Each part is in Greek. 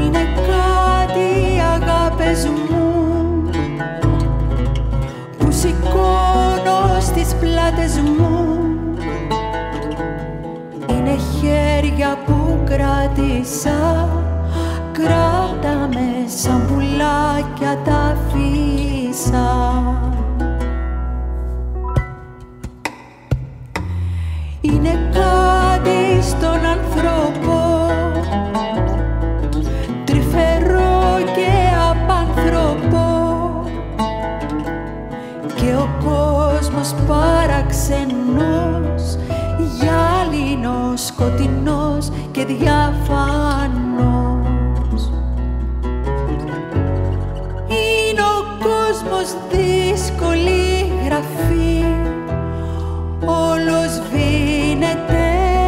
Είναι κάτι αγάπες μου που σηκώνω στις πλάτες μου. Είναι χέρια που κράτησα, κράτα με σαν πουλάκια τα αφήσα. Είναι κάτι στον άνθρωπο, τρυφερό και απάνθρωπο, και ο κόσμος παραξενός, γυάλινος, σκοτεινός και διάφανος. Είναι ο κόσμος δύσκολη γραφή, όλος σβήνεται,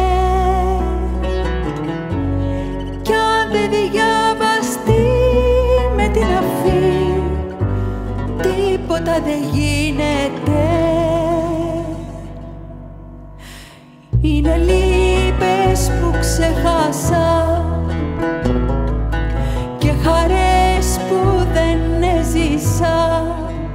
κι αν δεν διαβαστεί με την αφή, τίποτα δεν γίνεται. Είναι λύπες που ξεχάσα και χαρές που δεν έζησα.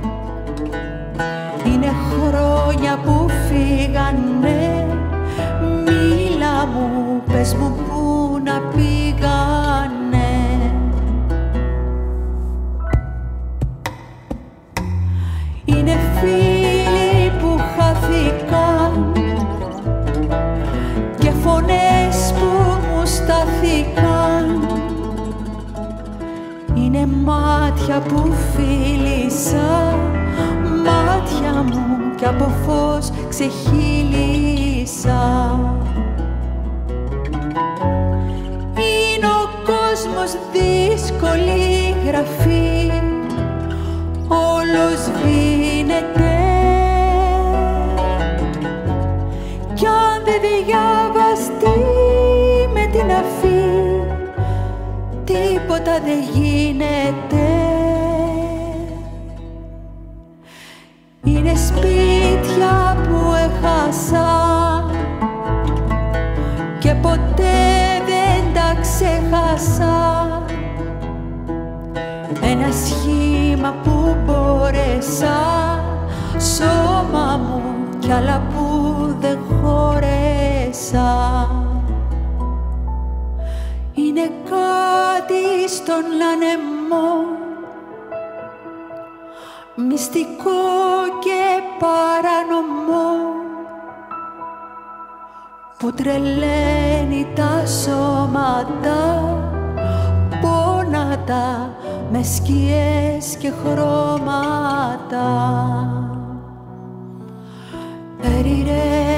Είναι χρόνια που φύγανε, μίλα μου, πες μου πού να πήγανε. Είναι φίλοι που χάθηκαν και φωνές που μου στάθηκαν. Είναι μάτια που φίλησα, μάτια μου, κι από φως ξεχύλισα. Είναι ο κόσμος δύσκολη γραφή, όλος σβήνεται, κι αν δεν διαβαστεί με την αφή, τίποτα δεν γίνεται. Είναι σπίτια που έχασα και ποτέ δεν τα ξέχασα. Ένα σχήμα που μπόρεσα, σώμα μου κι άλλα που δεν χωρέσα. Είναι κάτι στον άνεμο, μυστικό και παράνομο, που τρελαίνει τα σώματα, πόνατα με σκιές και χρώματα.